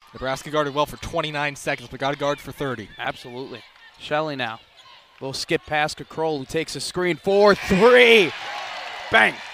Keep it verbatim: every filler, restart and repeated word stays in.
Nebraska guarded well for twenty-nine seconds, but got to guard for thirty. Absolutely. Shelley now. Little skip pass to Krull, who takes a screen. Four, three. Bang.